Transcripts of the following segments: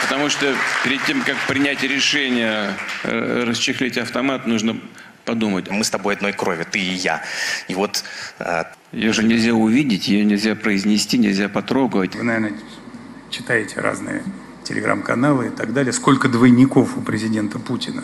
Потому что перед тем, как принять решение расчехлить автомат, нужно подумать. Мы с тобой одной крови, ты и я. И вот... Ее же нельзя увидеть, ее нельзя произнести, нельзя потрогать. Вы, наверное, читаете разные телеграм-каналы и так далее. Сколько двойников у президента Путина,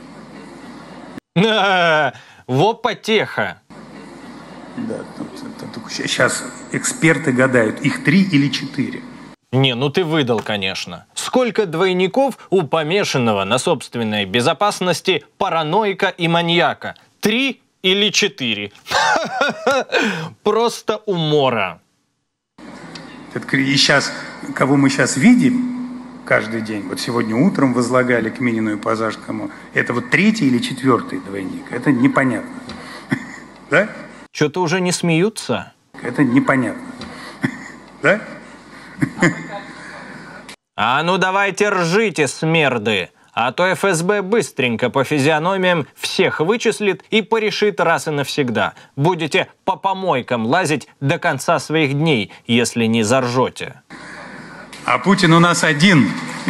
да? Во потеха. Да, сейчас эксперты гадают, их 3 или 4. Не, ну ты выдал, конечно. Сколько двойников у помешанного на собственной безопасности параноика и маньяка? 3 или 4? Просто умора. И сейчас, кого мы сейчас видим каждый день, вот сегодня утром возлагали к Минину и Пожарскому, это вот 3-й или 4-й двойник, это непонятно. Да? Что-то уже не смеются? Это непонятно. Да? А ну давайте ржите, смерды, а то ФСБ быстренько по физиономиям всех вычислит и порешит раз и навсегда. Будете по помойкам лазить до конца своих дней, если не заржете. А Путин у нас один.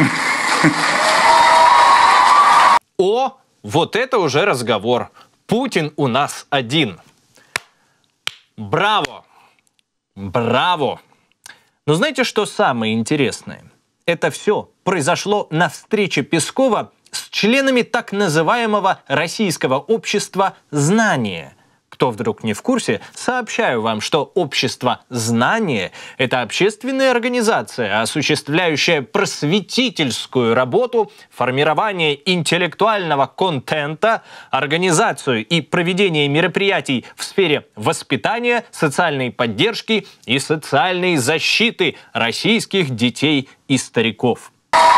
О, вот это уже разговор. Путин у нас один. Браво! Браво! Но знаете, что самое интересное? Это все произошло на встрече Пескова с членами так называемого Российского общества знания. Кто вдруг не в курсе, сообщаю вам, что общество знания – это общественная организация, осуществляющая просветительскую работу, формирование интеллектуального контента, организацию и проведение мероприятий в сфере воспитания, социальной поддержки и социальной защиты российских детей и стариков.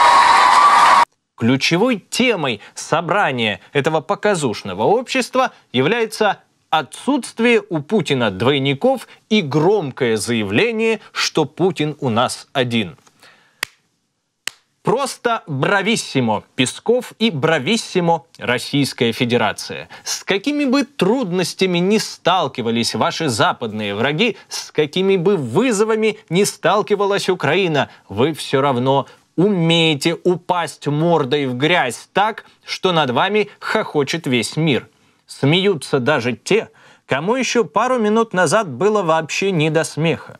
Ключевой темой собрания этого показушного общества является отсутствие у Путина двойников и громкое заявление, что Путин у нас один. Просто брависсимо Песков и брависсимо Российская Федерация. С какими бы трудностями ни сталкивались ваши западные враги, с какими бы вызовами ни сталкивалась Украина, вы все равно умеете упасть мордой в грязь так, что над вами хохочет весь мир. Смеются даже те, кому еще пару минут назад было вообще не до смеха.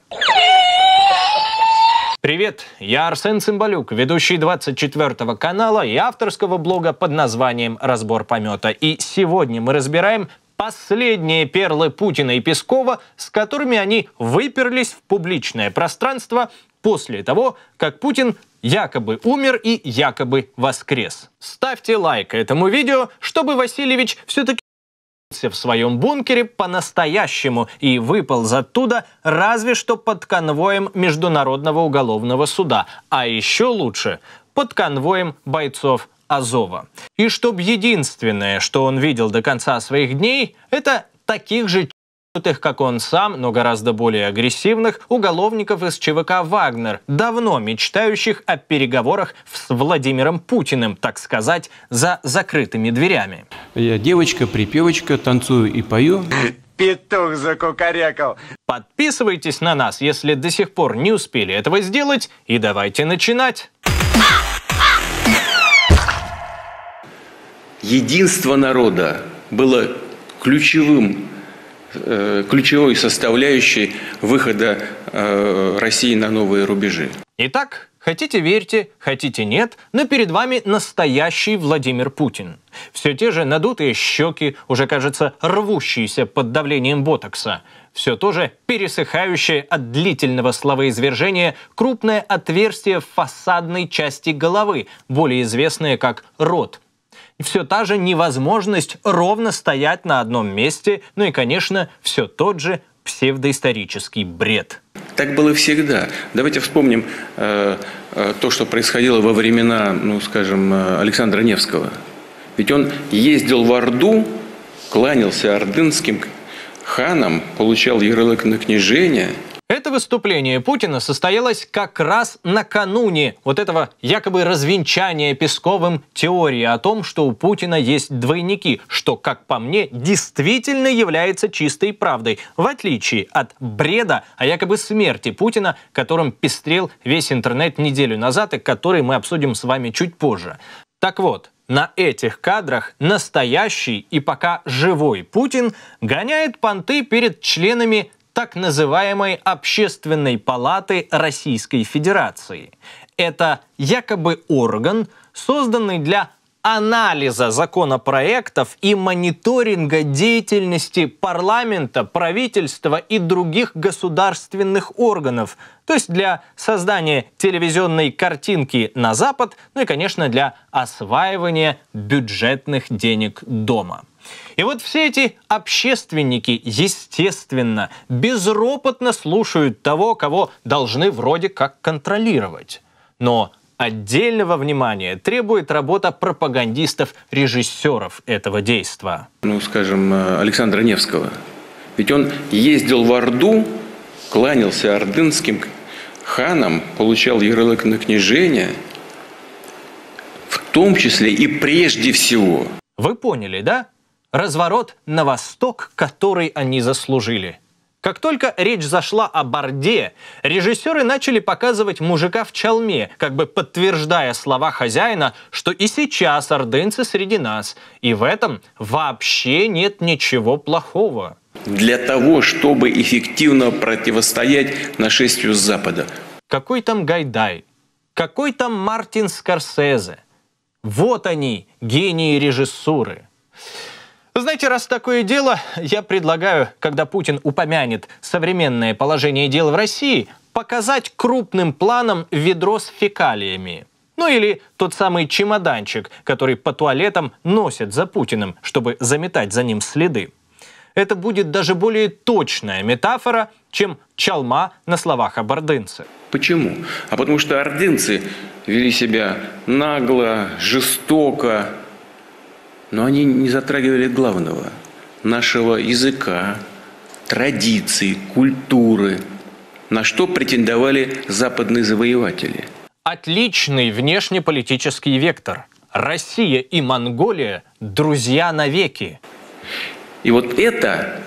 Привет, я Арсен Цымбалюк, ведущий 24 канала и авторского блога под названием «Разбор помета». И сегодня мы разбираем последние перлы Путина и Пескова, с которыми они выперлись в публичное пространство после того, как Путин якобы умер и якобы воскрес. Ставьте лайк этому видео, чтобы Васильевич все-таки в своем бункере по-настоящему и выполз оттуда разве что под конвоем Международного уголовного суда, а еще лучше под конвоем бойцов Азова. И чтоб единственное, что он видел до конца своих дней, это таких же как он сам, но гораздо более агрессивных уголовников из ЧВК «Вагнер», давно мечтающих о переговорах с Владимиром Путиным, так сказать, за закрытыми дверями. Я девочка-припевочка, танцую и пою. Петух закукарекал. Подписывайтесь на нас, если до сих пор не успели этого сделать, и давайте начинать. Единство народа было ключевой составляющей выхода России на новые рубежи. Итак, хотите верьте, хотите нет, но перед вами настоящий Владимир Путин. Все те же надутые щеки, уже, кажется, рвущиеся под давлением ботокса. Все то же пересыхающее от длительного словоизвержения крупное отверстие в фасадной части головы, более известное как рот. Все та же невозможность ровно стоять на одном месте, ну и, конечно, все тот же псевдоисторический бред. Так было всегда. Давайте вспомним то, что происходило во времена, ну, скажем, Александра Невского. Ведь он ездил в Орду, кланялся ордынским ханам, получал ярлык на княжение. Это выступление Путина состоялось как раз накануне вот этого якобы развенчания Песковым теории о том, что у Путина есть двойники, что, как по мне, действительно является чистой правдой, в отличие от бреда о якобы смерти Путина, которым пестрел весь интернет неделю назад и который мы обсудим с вами чуть позже. Так вот, на этих кадрах настоящий и пока живой Путин гоняет понты перед членами так называемой Общественной палаты Российской Федерации. Это якобы орган, созданный для анализа законопроектов и мониторинга деятельности парламента, правительства и других государственных органов, то есть для создания телевизионной картинки на Запад, ну и, конечно, для осваивания бюджетных денег дома. И вот все эти общественники, естественно, безропотно слушают того, кого должны вроде как контролировать. Но отдельного внимания требует работа пропагандистов-режиссеров этого действа. Ну, скажем, Александра Невского. Ведь он ездил в Орду, кланялся ордынским ханам, получал ярлык на княжение, в том числе и прежде всего. Вы поняли, да? Разворот на восток, который они заслужили. Как только речь зашла об Орде, режиссеры начали показывать мужика в чалме, как бы подтверждая слова хозяина, что и сейчас ордынцы среди нас, и в этом вообще нет ничего плохого. Для того, чтобы эффективно противостоять нашествию с Запада. Какой там Гайдай? Какой там Мартин Скорсезе? Вот они, гении режиссуры. Знаете, раз такое дело, я предлагаю, когда Путин упомянет современное положение дел в России, показать крупным планом ведро с фекалиями. Ну или тот самый чемоданчик, который по туалетам носят за Путиным, чтобы заметать за ним следы. Это будет даже более точная метафора, чем чалма на словах об ордынце. Почему? А потому что ордынцы вели себя нагло, жестоко, но они не затрагивали главного – нашего языка, традиций, культуры, на что претендовали западные завоеватели. Отличный внешнеполитический вектор. Россия и Монголия – друзья навеки. И вот это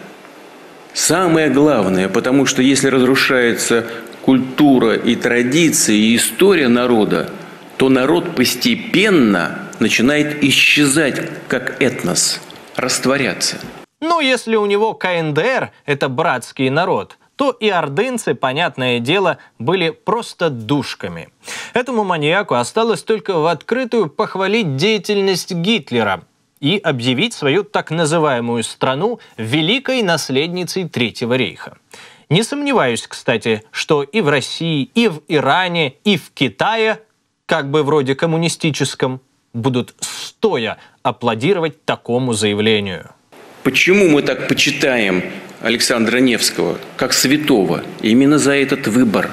самое главное, потому что если разрушается культура и традиции, и история народа, то народ постепенно начинает исчезать как этнос, растворяться. Ну, если у него КНДР – это братский народ, то и ордынцы, понятное дело, были просто душками. Этому маньяку осталось только в открытую похвалить деятельность Гитлера и объявить свою так называемую страну великой наследницей Третьего рейха. Не сомневаюсь, кстати, что и в России, и в Иране, и в Китае, как бы вроде коммунистическом, будут стоя аплодировать такому заявлению. Почему мы так почитаем Александра Невского как святого? Именно за этот выбор.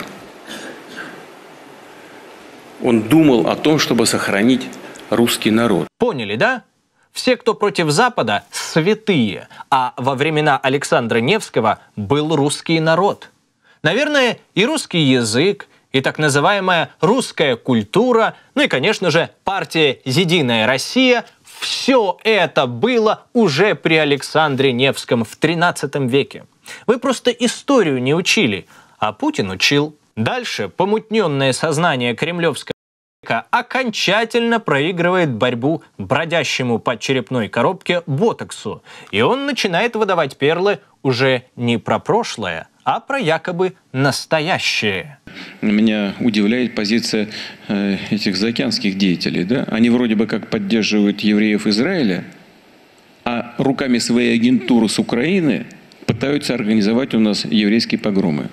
Он думал о том, чтобы сохранить русский народ. Поняли, да? Все, кто против Запада, святые, а во времена Александра Невского был русский народ. Наверное, и русский язык, и так называемая русская культура, ну и, конечно же, партия «Единая Россия» – все это было уже при Александре Невском в XIII веке. Вы просто историю не учили, а Путин учил. Дальше помутненное сознание кремлевского окончательно проигрывает борьбу бродящему по черепной коробке ботоксу, и он начинает выдавать перлы уже не про прошлое, а про якобы настоящее. Меня удивляет позиция этих заокеанских деятелей. Да? Они вроде бы как поддерживают евреев Израиля, а руками своей агентуры с Украины пытаются организовать у нас еврейские погромы.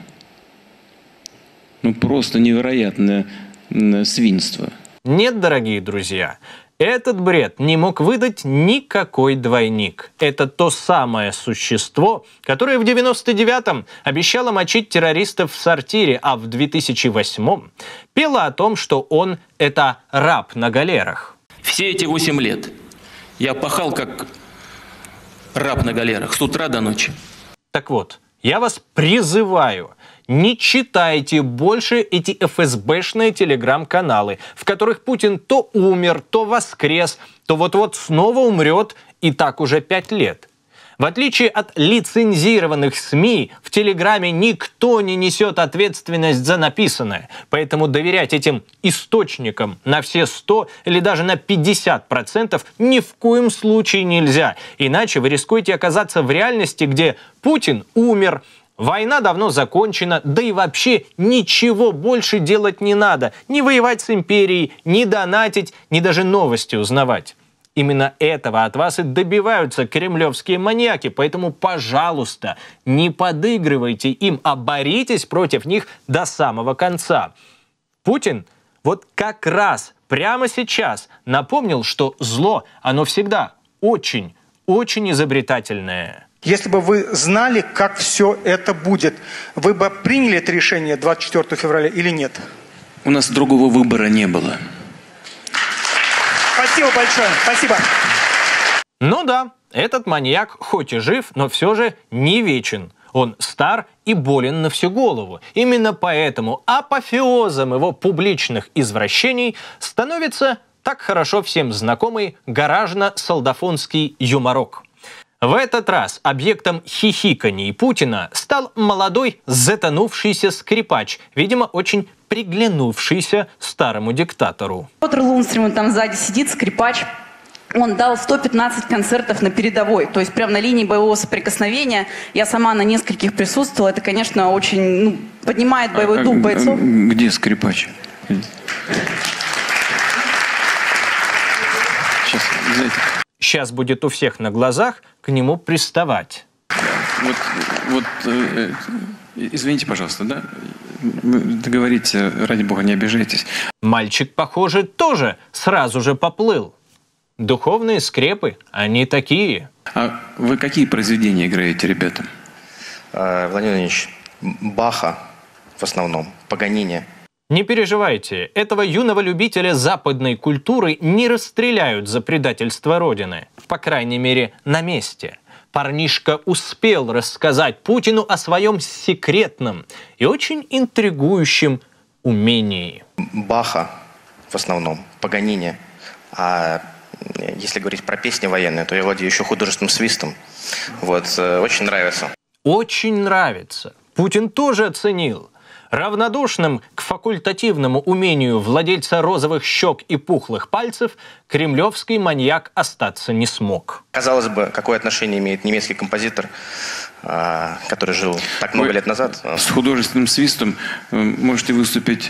Ну просто невероятное свинство. Нет, дорогие друзья, этот бред не мог выдать никакой двойник. Это то самое существо, которое в 99-м обещало мочить террористов в сортире, а в 2008-м пело о том, что он – это раб на галерах. Все эти 8 лет я пахал как раб на галерах с утра до ночи. Так вот, я вас призываю не читайте больше эти ФСБшные телеграм-каналы, в которых Путин то умер, то воскрес, то вот-вот снова умрет, и так уже 5 лет. В отличие от лицензированных СМИ, в Телеграме никто не несет ответственность за написанное. Поэтому доверять этим источникам на все 100 или даже на 50% ни в коем случае нельзя. Иначе вы рискуете оказаться в реальности, где Путин умер, война давно закончена, да и вообще ничего больше делать не надо. Ни воевать с империей, ни донатить, ни даже новости узнавать. Именно этого от вас и добиваются кремлевские маньяки, поэтому, пожалуйста, не подыгрывайте им, а боритесь против них до самого конца. Путин вот как раз прямо сейчас напомнил, что зло, оно всегда очень изобретательное. Если бы вы знали, как все это будет, вы бы приняли это решение 24 февраля или нет? У нас другого выбора не было. Спасибо большое. Спасибо. Ну да, этот маньяк хоть и жив, но все же не вечен. Он стар и болен на всю голову. Именно поэтому апофеозом его публичных извращений становится так хорошо всем знакомый гаражно-солдафонский юморок. В этот раз объектом хихиканий Путина стал молодой затонувшийся скрипач, видимо, очень приглянувшийся старому диктатору. Петр Лунстрим, он там сзади сидит, скрипач. Он дал 115 концертов на передовой, то есть прямо на линии боевого соприкосновения. Я сама на нескольких присутствовала. Это, конечно, очень поднимает боевой дух бойцов. Где скрипач? Сейчас будет у всех на глазах к нему приставать. Извините, пожалуйста, да? Договорите, ради бога, не обижайтесь. Мальчик, похоже, тоже сразу же поплыл. Духовные скрепы, они такие. А вы какие произведения играете, ребята? Владимир Владимирович, Баха в основном, Паганини. Не переживайте, этого юного любителя западной культуры не расстреляют за предательство Родины. По крайней мере, на месте. Парнишка успел рассказать Путину о своем секретном и очень интригующем умении. Баха в основном, Паганини. А если говорить про песни военные, то я владею еще художественным свистом. Вот, очень нравится. Очень нравится. Путин тоже оценил. Равнодушным к факультативному умению владельца розовых щек и пухлых пальцев кремлевский маньяк остаться не смог. Казалось бы, какое отношение имеет немецкий композитор, который жил так много лет назад? С художественным свистом можете выступить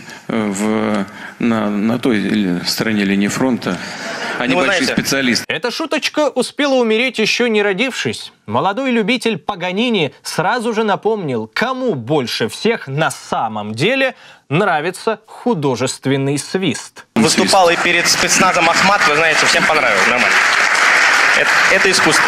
на той стороне линии фронта. Они большие специалисты. Эта шуточка успела умереть, еще не родившись. Молодой любитель Паганини сразу же напомнил, кому больше всех на самом деле нравится художественный свист. Выступал и перед спецназом Ахмат, вы знаете, всем понравилось, нормально. Это искусство.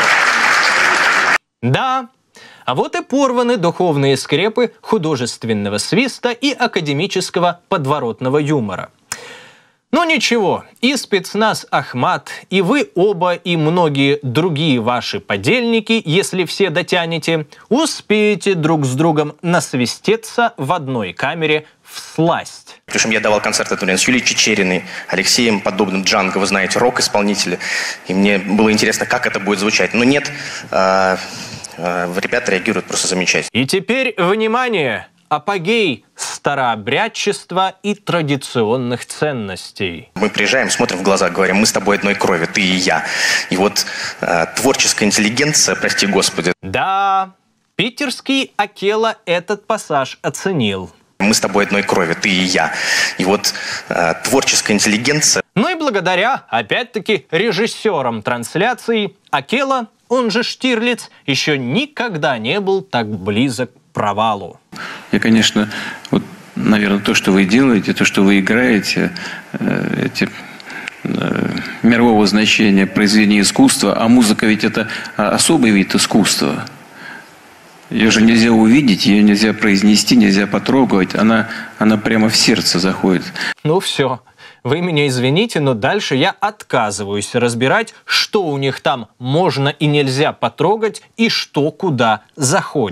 Да, а вот и порваны духовные скрепы художественного свиста и академического подворотного юмора. Но ничего, и спецназ Ахмат, и вы оба, и многие другие ваши подельники, если все дотянете, успеете друг с другом насвистеться в одной камере всласть. Причем я давал концерт с Юлией Чичериной, Алексеем Подобным, Джанго, вы знаете, рок-исполнители. И мне было интересно, как это будет звучать. Но нет, ребята реагируют просто замечательно. И теперь, внимание! Апогей старообрядчества и традиционных ценностей. Мы приезжаем, смотрим в глаза, говорим, мы с тобой одной крови, ты и я. И вот творческая интеллигенция, прости господи. Да, питерский Акела этот пассаж оценил. Мы с тобой одной крови, ты и я. И вот творческая интеллигенция. Ну и благодаря, опять-таки, режиссерам трансляции, Акела, он же Штирлиц, еще никогда не был так близок к провалу. Я, конечно, наверное, то, что вы делаете, то, что вы играете, эти мирового значения произведения искусства, а музыка ведь это особый вид искусства. Ее же нельзя увидеть, ее нельзя произнести, нельзя потрогать, она прямо в сердце заходит. Ну все, вы меня извините, но дальше я отказываюсь разбирать, что у них там можно и нельзя потрогать и что куда заходит.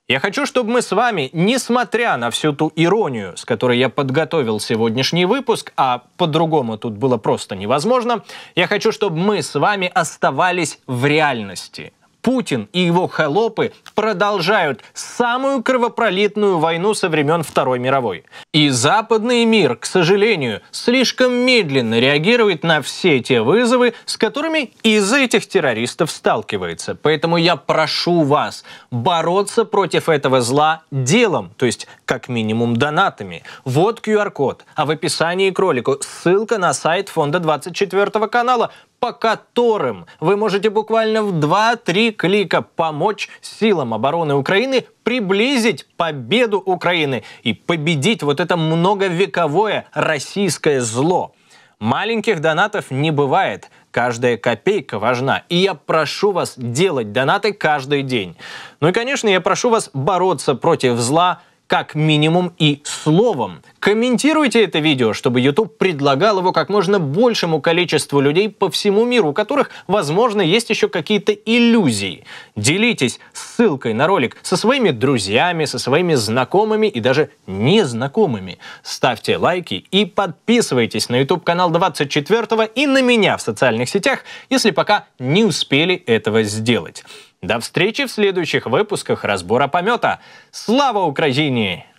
Я хочу, чтобы мы с вами, несмотря на всю ту иронию, с которой я подготовил сегодняшний выпуск, а по-другому тут было просто невозможно, я хочу, чтобы мы с вами оставались в реальности. Путин и его холопы продолжают самую кровопролитную войну со времен Второй мировой. И западный мир, к сожалению, слишком медленно реагирует на все те вызовы, с которыми из этих террористов сталкивается. Поэтому я прошу вас бороться против этого зла делом, то есть как минимум донатами. Вот QR-код, а в описании к ролику ссылка на сайт Фонда 24 канала, по которым вы можете буквально в 2-3 клика помочь силам обороны Украины приблизить победу Украины и победить вот это многовековое российское зло. Маленьких донатов не бывает. Каждая копейка важна. И я прошу вас делать донаты каждый день. Ну и, конечно, я прошу вас бороться против зла как минимум и словом. Комментируйте это видео, чтобы YouTube предлагал его как можно большему количеству людей по всему миру, у которых, возможно, есть еще какие-то иллюзии. Делитесь ссылкой на ролик со своими друзьями, со своими знакомыми и даже незнакомыми. Ставьте лайки и подписывайтесь на YouTube-канал 24 и на меня в социальных сетях, если пока не успели этого сделать. До встречи в следующих выпусках разбора помета. Слава Украине!